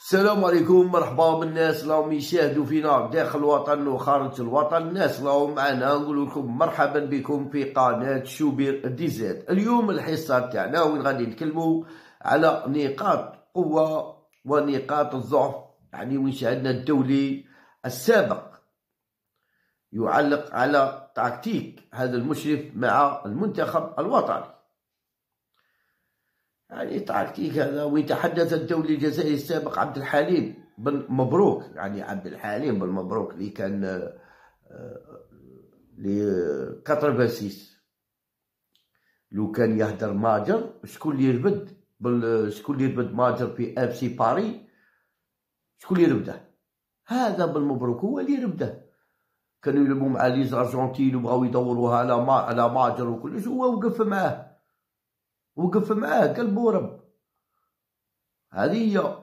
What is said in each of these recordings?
السلام عليكم، مرحبا بالناس اللي راهم يشاهدوا فينا داخل الوطن وخارج الوطن. الناس اللي راهم معنا نقول لكم مرحبا بكم في قناة شوبير دي زاد. اليوم الحصة تاعنا وين غادي نتكلموا على نقاط قوة ونقاط الضعف، يعني وين شاهدنا الدولي السابق يعلق على تكتيك هذا المشرف مع المنتخب الوطني. يعني تكتيك هذا وين تحدث الدولي الجزائري السابق عبد الحليم بن مبروك، يعني عبد الحليم بن مبروك اللي كان ل 86، لو كان يهدر ماجر شكون اللي يربد ماجر في اف سي باري، شكون اللي يربده؟ هذا بن مبروك هو اللي يربده. كانوا يلعبوا مع ليز ارجنتين وبغاو يدوروها على ماجر وكلش، هو وقف معاه قال بورب. هذه هي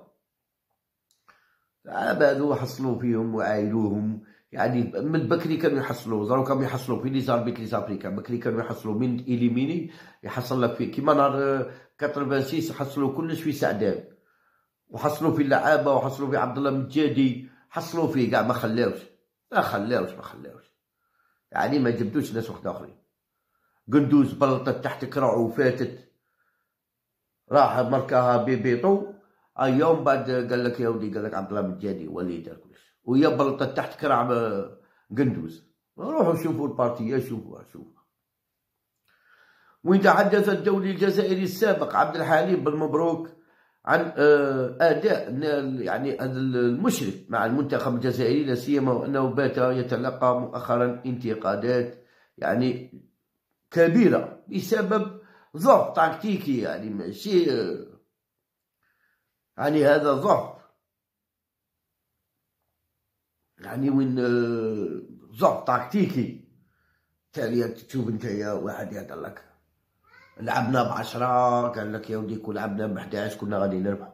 هادو حصلوا فيهم وعايلوهم، يعني من بكري كانوا يحصلوا، زعما كانوا يحصلوا في لي زاربيت لي زافريكان. بكري كانوا يحصلوا من إليميني، يحصل لك في كيما نهار 86 حصلوا كلش في سعدان، وحصلوا في اللعابة، وحصلوا في عبد الله مجادي، حصلوا فيه كاع ما خلاوش. يعني ما جبدوش ناس وحده اخرين. قندوز بلطت تحت كراع وفاتت، راح مركاها بيبيطو. يوم بعد قال لك يا ودي، قال لك عبد الله مجادي هو اللي دار كلش، وهي بلطت تحت كراع قندوز. روحوا شوفوا البارتيه، شوفوا. وين تحدث الدولي الجزائري السابق عبد الحليم بن مبروك عن اداء يعني هذا المشرف مع المنتخب الجزائري، لا سيما وانه بات يتلقى مؤخرا انتقادات يعني كبيره بسبب ضعف تكتيكي، يعني ماشي يعني هذا ضعف، يعني وين ضعف تكتيكي. تالي تشوف نتايا واحد يهدر لك لعبنا ب10، قال لك يا ودي كون لعبنا ب11 كنا غادي نربحو.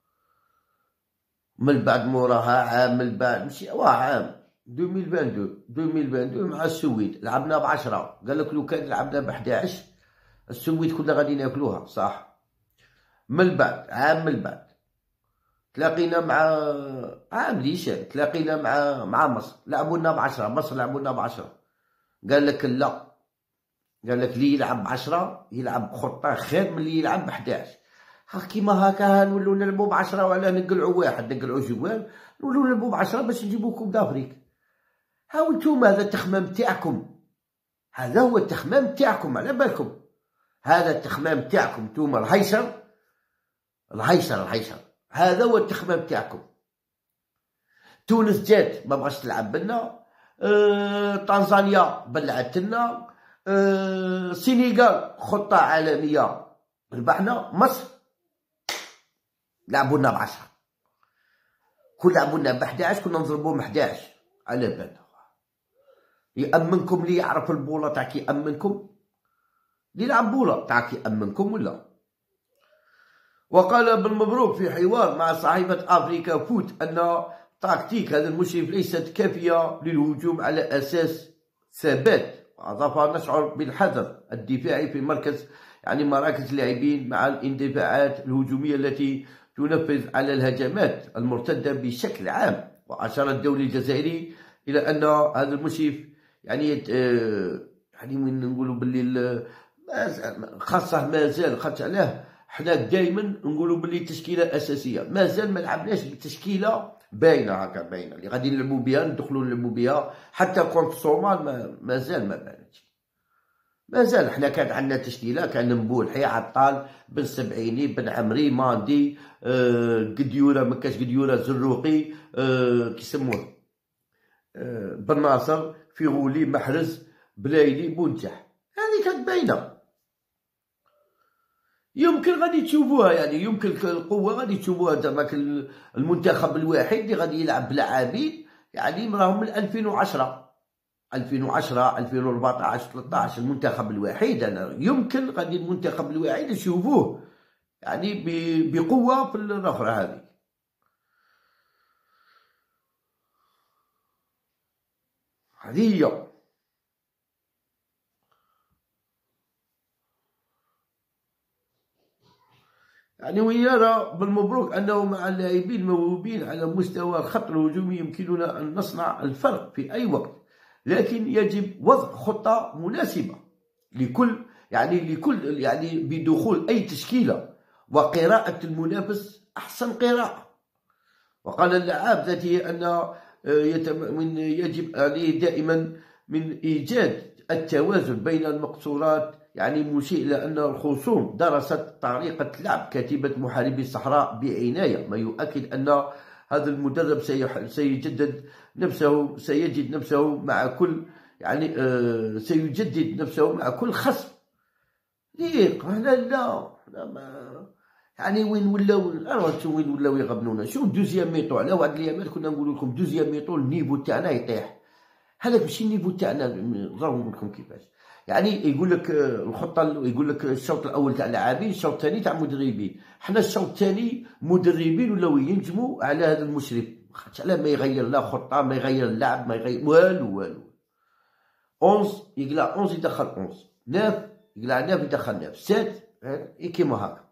من بعد موراها عام، من بعد ماشي عام 2022 مع السويد لعبنا ب10، قال لك لو كان لعبنا ب11 السويد كنا غادي ناكلوها صح. من بعد عام، من بعد تلاقينا مع عام ليشان، تلاقينا مع مصر لعبونا ب10، مصر لعبونا ب10. قال لك لا، قال لك اللي يلعب ب10 يلعب بخطة خير من اللي يلعب ب11. كيما هكا نولو نلعبو ب10 ولا نقلعو واحد، نقلعو جوال، نولو نلعبو ب10 باش نجيبو كوب دافريك. هاو نتوما هذا التخمام تاعكم، هذا هو التخمام تاعكم، على بالكم هذا التخمام تاعكم نتوما الهيشر، هذا هو التخمام تاعكم. تونس جات ما بغاش تلعب بنا، تنزانيا بلعتنا، السنغال خطة عالمية ربحنا، مصر لعبونا ب10. كون لعبونا ب11 كنا نضربوهم 11 على بالنا. يأمنكم اللي يعرف البولة تاعك، يأمنكم اللي يلعب بولة تاعك، يأمنكم ولا؟ وقال بن مبروك في حوار مع صحيفة أفريكا فوت أن تكتيك هذا المشرف ليست كافية للهجوم على أساس ثبات، وأضاف نشعر بالحذر الدفاعي في مراكز اللاعبين مع الاندفاعات الهجومية التي تنفذ على الهجمات المرتدة بشكل عام. وأشار الدولي الجزائري إلى أن هذا المشرف يعني من نقولوا باللي خاصة مازال خاطر علاه حنا دائما نقولوا باللي التشكيله اساسيه، مازال ما لعبناش بالتشكيله باينه هكا، باينه اللي غادي نلعبوا بها، ندخلوا نلعبوا بها. حتى كونت الصومال مازال ما بانتش، مازال حنا كانت عندنا تشكيله، كان مبولحي، عطال، بن سبعيني، بن عمري، ماندي، قديوره، ما كاش قديوره، زروقي، كيسموه بن ناصر، فيغولي، محرز، بلايلي، بونتح. هذه كانت باينه. يمكن غادي تشوفوها، يعني يمكن القوة غادي تشوفوها. زعما المنتخب الواحد اللي غادي يلعب بلاعبين يعني راهم من 2010 2014 13. المنتخب الواحد أنا يمكن غادي المنتخب الواحد نشوفوه يعني بقوة في الأخرى. هذه هي. يعني ويرى بالمبروك أنه مع اللاعبين الموهوبين على مستوى الخط الهجومي يمكننا أن نصنع الفرق في أي وقت، لكن يجب وضع خطة مناسبة لكل يعني بدخول أي تشكيلة وقراءة المنافس أحسن قراءة. وقال اللاعب ذاته أن يجب عليه دائما من إيجاد التوازن بين المقصورات، يعني مشير إلى أن الخصوم درست طريقة لعب كتيبة محاربي الصحراء بعناية، ما يؤكد أن هذا المدرب سيجد نفسه مع كل يعني سيجدد نفسه مع كل خصم. ليه لا يعني وين ولاو يغبنونا. شوف دوزيام ميطو، على واحد الأيامات كنا نقول لكم دوزيام ميطو النيفو تاعنا يطيح، هذاك ماشي النيفو تاعنا. راهو نقول لكم كيفاش، يعني يقول لك الخطه، يقول لك الشوط الاول تاع اللاعبين، الشوط الثاني تاع مدربين. حنا الشوط الثاني مدربين ولاو ينجموا على هذا المشرف، خاطش علاه ما يغير لا خطه، ما يغير اللعب، ما يغير والو 11 يقلع 11 يدخل 11، 9 يقلع 9 يدخل 9، 7 كيما هكا.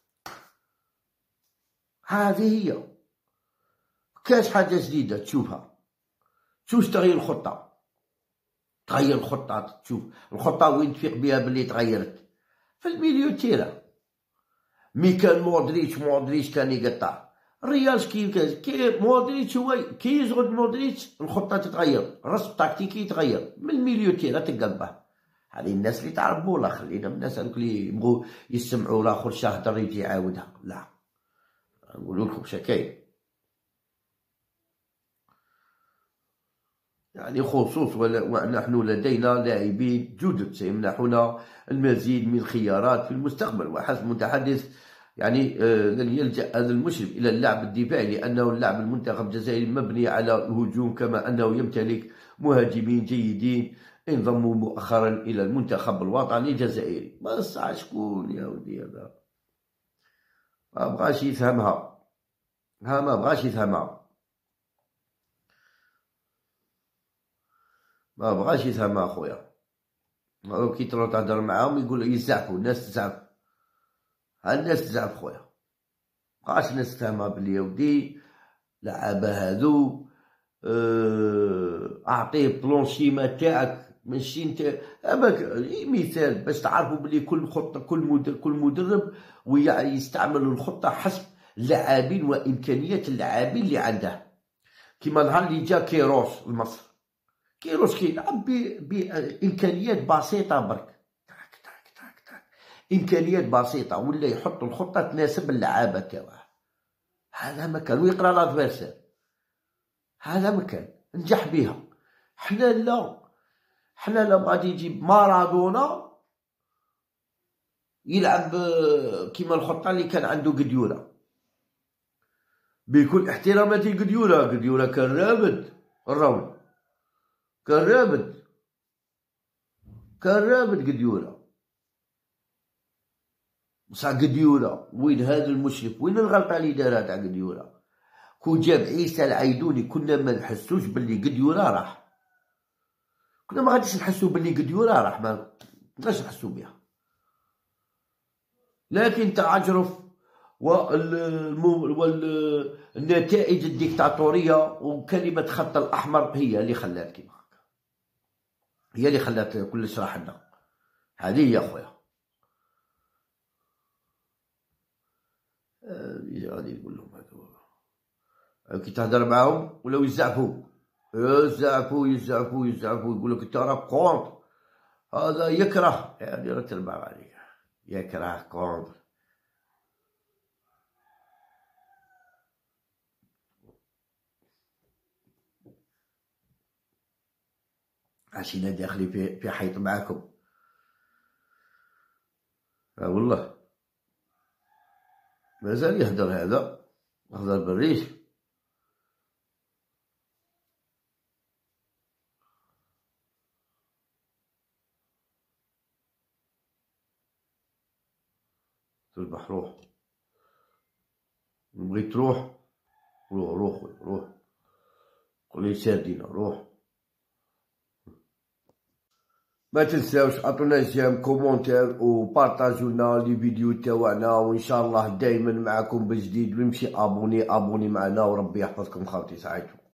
هذه هي، كاش حاجه جديده تشوفها. شوف تغير الخطه، تغير الخطه، تشوف الخطه وين تفيق بها باللي تغيرت في الميليو تيرا. مي كان مودريتش كان يقطع الريال كي مودريتش هو كي يشغل مودريتش الخطه تتغير، الرسم التكتيكي يتغير من الميليو تيرا تقلبه. هذه الناس اللي تعرف بولا، خلينا من الناس اللي يبغوا يسمعوا الاخر شاهدر يجي يعاودها. لا نقول لكم شكاين، يعني خصوص ونحن لدينا لاعبين جدد سيمنحون المزيد من الخيارات في المستقبل. وحسب متحدث يعني لن يلجأ هذا المشرف إلى اللعب الدفاعي، لأنه اللعب المنتخب الجزائري مبني على الهجوم، كما أنه يمتلك مهاجمين جيدين انضموا مؤخرا إلى المنتخب الوطني الجزائري. بصح شكون يا ودي هذا ما بغاش يفهمها، ما بغاش يفهمها، ما بغاش يفهمها خويا. كي تروح تهدر معاهم يقول يزعفوا، الناس تزعف، الناس تزعف خويا. مبقاش الناس تفهمها بلي يا ودي لعابة هادو أعطيه بلونشيما تاعك ماشي نتا. مثال باش تعرفوا بلي كل خطة كل مدرب ويستعمل الخطة حسب اللاعبين وإمكانيات اللاعبين اللي عنده. كيما نهار اللي جا كيروش لمصر، كيروش كيلعب بإمكانيات بسيطة برك، إمكانيات بسيطة، ولا يحط الخطة تناسب اللعابة تاعه. هذا مكان ويقرا لادفيرسير، هذا مكان نجح بها. حنا لا غادي يجيب مارادونا يلعب كيما الخطة اللي كان عنده قديورة. بكل احتراماتي قديورة كان رابد الراوند، كان رابد قديورة. بصح قديورة وين هذا المشرف، وين الغلطة اللي دارها تاع قديورة؟ كون جاب عيسى العيدوني كنا ما نحسوش باللي قديورة راح، كنا ما غاديش نحسو باللي قديورة راح، ما نقدرش نحسو بها. لكن تعجرف والنتائج الديكتاتورية وكلمة خط الأحمر هي اللي خلات كيما هكا، هي اللي خلات كلش راح لنا. هذه يا خويا غادي نقول لهم هذا كي تهدر معاهم ولاو يزعفوا يقول لك انت راك كونتر، هذا يكره، يعني راه تربع عليه، يكره كونتر. عشينا داخلين في حيط معاكم. والله مازال يهدر هذا، هدر بالريش. تربح روح، بغيت تروح روح قولي ساردينا روح. ما تنساوش عطونا جيم كومونتير وبارطاجونا لي فيديو تاوعنا، وان شاء الله دائما معكم بجديد. ويمشي ابوني معنا، وربي يحفظكم خاوتي. سعيد.